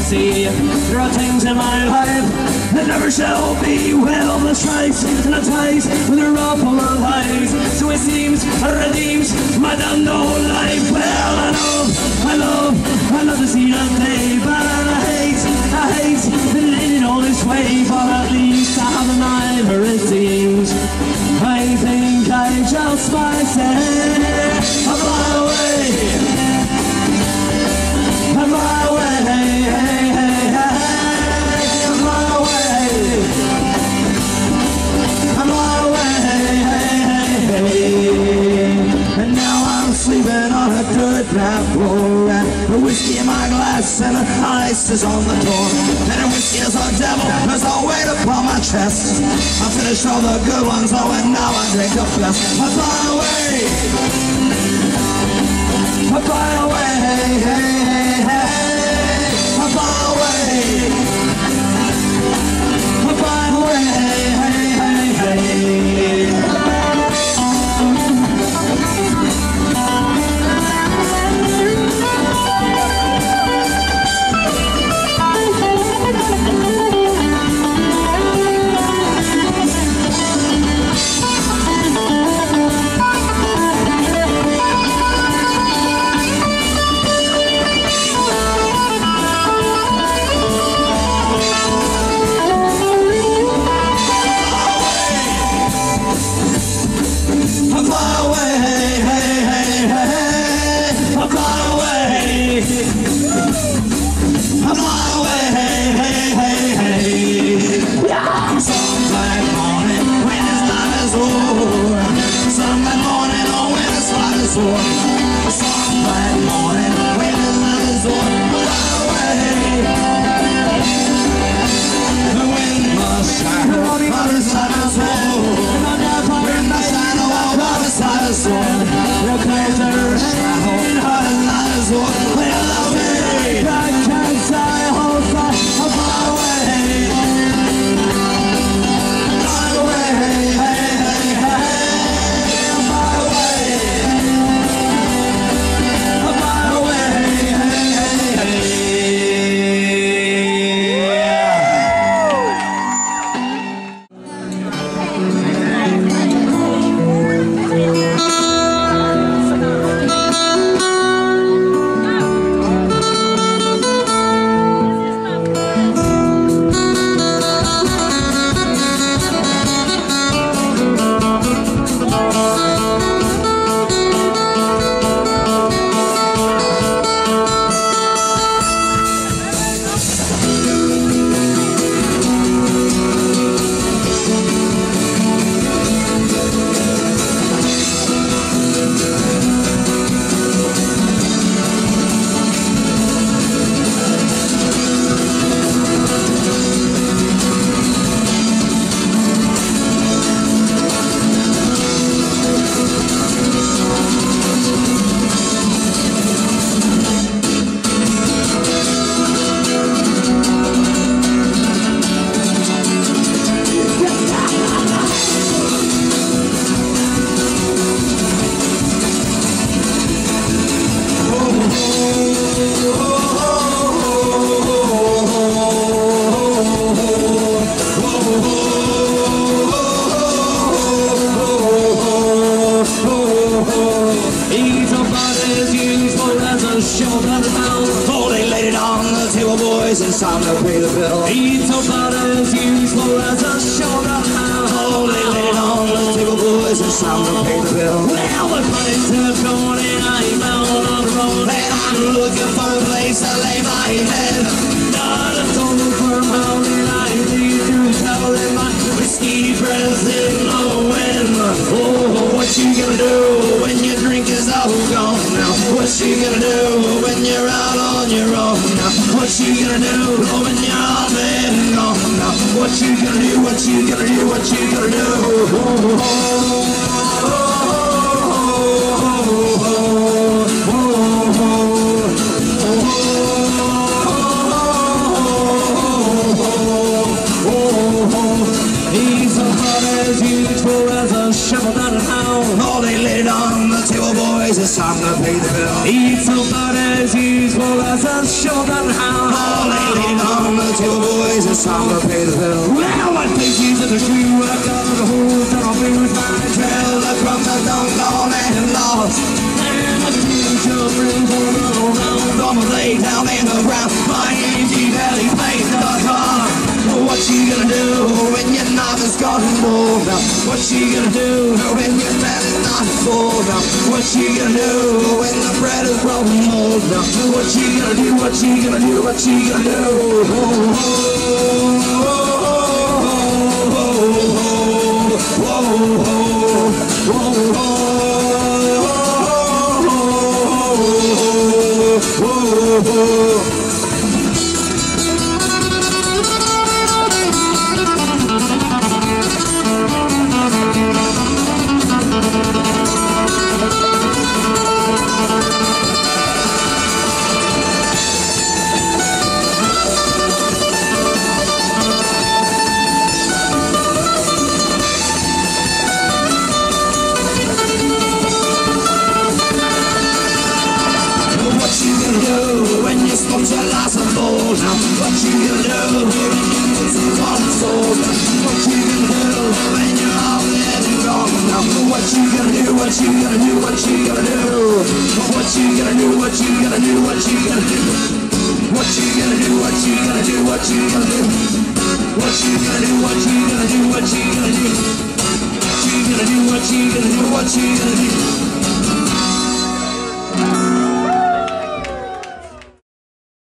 see. There are things in my life that never shall be. Well, the stripes and the ties with a ruffle of eyes. So it seems redeems my damned old life. Well, I love to see that day, but I hate living all this way. But at least I have a mind for it seems. I think I just might say, fly away, fly away. And now I'm sleeping on a dirt bath floor, and a whiskey in my glass and ice is on the door. And a whiskey is a devil, there's a weight upon my chest. I finished all the good ones, oh, and now I drink the best. I fly away, I fly away, I fly away, I fly away. It's time to pay the bill. Eat about as useful as a shoulder now. Oh, they laid it on the table, boys. It's time to pay the bill. Now the price have gone and I'm out on the road. And I'm looking for a place to lay my head. Not a soul firm out and I need to tell them my whiskey breath in the wind. Oh, what you gonna do when your drink is all gone now? What you gonna do when you're out on your own now? What you gonna do when you're all been gone now? What you gonna do, what you gonna do, what you gonna do? He's about as useful as a shovel down a hound. Oh, they laid it on the table, boys. It's time to pay the bill. He's about as useful as a shovel down a hound. Oh, they laid it's time to pay the bill. Well, I think she's in the shoe, I got the whole tunnel blues, my trail across the don't gone and lost. And I can hear some real around on my lay down in the ground. My empty belly plays the car. What you gonna do when your knife is gone more now? What you gonna do when your belly's not full now? What you gonna do when the bread is growing mold now? What you gonna do? What you gonna do? What you gonna do? When you smoke your last of gold now, what you gonna do when you get some common souls now? What you gonna do when you're all dead and gone now? What you gonna do? What you gonna do? What you gonna do? What you gonna do? What you gonna do? What you gonna do? What you gonna do? What you gonna do? What you gonna do? What you gonna do? What you gonna do? What you gonna do? What you gonna do? What you gonna do? What you gonna do?